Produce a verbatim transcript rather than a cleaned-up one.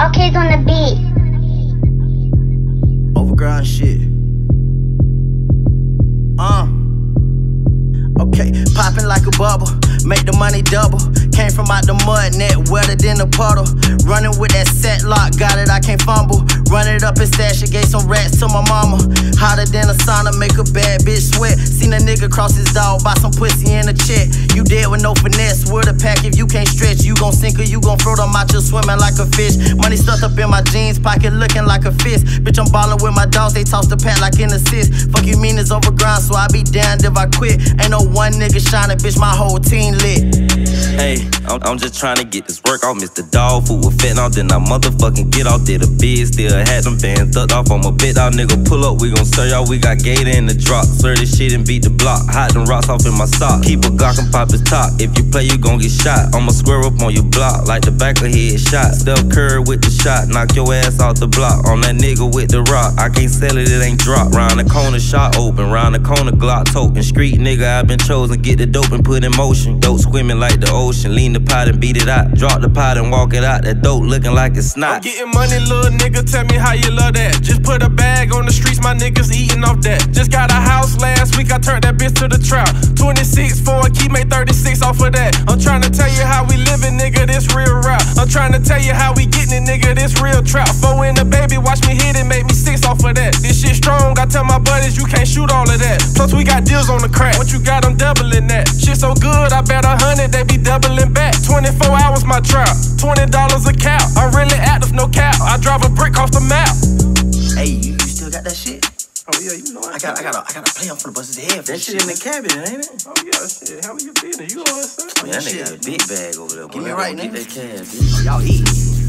Okay's on the beat. Overground shit. Uh. Okay, popping like a bubble, make the money double. Came from out the mud, net wetter than a puddle. Running with that set lock, got it, I can't fumble. Run it up and stash it, gave some rats to my mama. Hotter than a sauna, make a bad bitch sweat. Seen a nigga cross his dog, buy some pussy in a check. You dead with no finesse, with a pack if you can't stretch. You gon' sink or you gon' throw them out, you swimming like a fish. Money stuffed up in my jeans pocket, looking like a fist. Bitch, I'm ballin' with my dogs, they toss the pack like an assist. Fuck you mean it's overground, so I be damned if I quit. Ain't no one nigga shining, bitch, my whole team lit. Hey, I'm, I'm just trying to get this work off. Mister Dog food with fentanyl, then I motherfucking get off. Did a bid, still had them bands tucked off. I'm a bit out, nigga. Pull up, we gon' stir y'all. We got Gator in the drop. Slur this shit and beat the block. Hide them rocks off in my sock. Keep a Glock and pop his top. If you play, you gon' get shot. I'ma square up on your block like the back of head shot. Steph Curry with the shot, knock your ass off the block. On that nigga with the rock, I can't sell it, it ain't drop. Round the corner, shot open. Round the corner, Glock toting. Street nigga, I been chosen. Get the dope and put in motion. Dope swimming like the ocean. Lean the pot and beat it out. Drop the pot and walk it out. That dope looking like it's snot. I'm getting money, little nigga, tell me how you love that. Just put a bag on the streets, my niggas eating off that. Just got a house last week, I turned that bitch to the trap. twenty-six for a key, made thirty-six off of that. I'm trying to tell you how we living, nigga, this real rap. I'm trying to tell you how we getting it, nigga, this real trap. Four in the baby, watch me hit it, make me six off of that. This shit strong, I tell my buddies you can't shoot all of that. Plus we got deals on the crack, what you got, I'm doubling that. Shit so good, I bet a hundred, they be doubling back. twenty-four hours my trap, twenty dollars a cow. I'm really active, no cap, I drive a brick off the map. Hey, you, you still got that shit? Oh yeah, you know I, I got, I got, a, I got a play on for the bust his head. That shit in the cabinet, ain't it? Oh yeah, shit, how you business? You know what I'm saying? Man, that nigga got a big bag over there. Give me right, nigga. Get that cash, bitch. Y'all eat.